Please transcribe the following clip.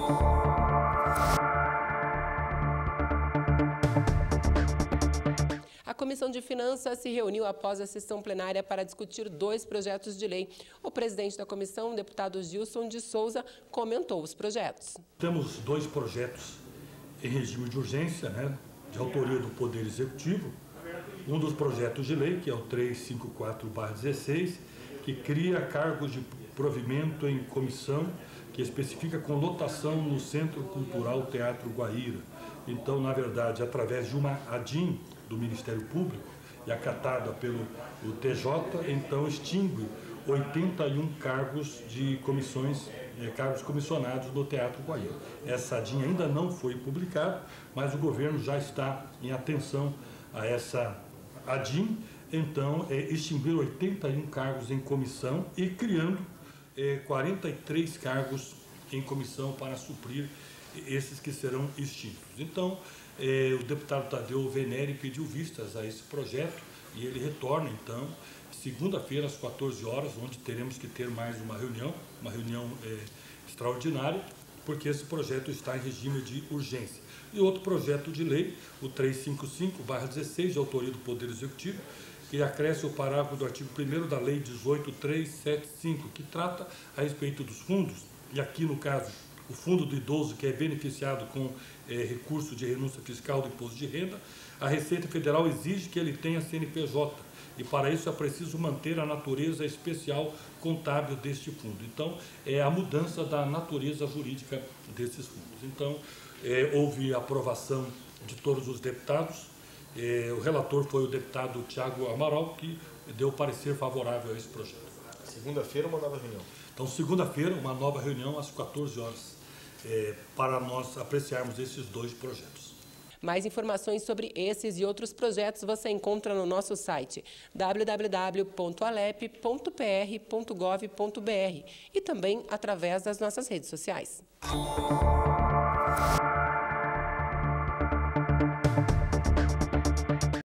A Comissão de Finanças se reuniu após a sessão plenária para discutir 2 projetos de lei. O presidente da comissão, o deputado Gilson de Souza, comentou os projetos. Temos 2 projetos em regime de urgência, de autoria do Poder Executivo. Um dos projetos de lei, que é o 354/16, que cria cargos de provimento em comissão, que especifica com lotação no Centro Cultural Teatro Guaíra. Então, na verdade, através de uma ADIM do Ministério Público e acatada pelo TJ, então extingue 81 cargos de comissões, cargos comissionados no Teatro Guaíra. Essa ADIM ainda não foi publicada, mas o governo já está em atenção a essa ADIM, então extinguir 81 cargos em comissão e criando 43 cargos em comissão para suprir esses que serão extintos. Então, o deputado Tadeu Venere pediu vistas a esse projeto e ele retorna, então, segunda-feira às 14 horas, onde teremos que ter mais uma reunião extraordinária, porque esse projeto está em regime de urgência. E outro projeto de lei, o 355/16, de autoria do Poder Executivo, que acresce o parágrafo do artigo 1º da Lei 18.375, que trata a respeito dos fundos, e aqui no caso o fundo do idoso que é beneficiado com recurso de renúncia fiscal do imposto de renda, a Receita Federal exige que ele tenha CNPJ, e para isso é preciso manter a natureza especial contábil deste fundo. Então, é a mudança da natureza jurídica desses fundos. Então, houve aprovação de todos os deputados. O relator foi o deputado Tiago Amaral, que deu parecer favorável a esse projeto. Segunda-feira, uma nova reunião. Então, segunda-feira, uma nova reunião às 14 horas, para nós apreciarmos esses 2 projetos. Mais informações sobre esses e outros projetos você encontra no nosso site www.alep.pr.gov.br e também através das nossas redes sociais.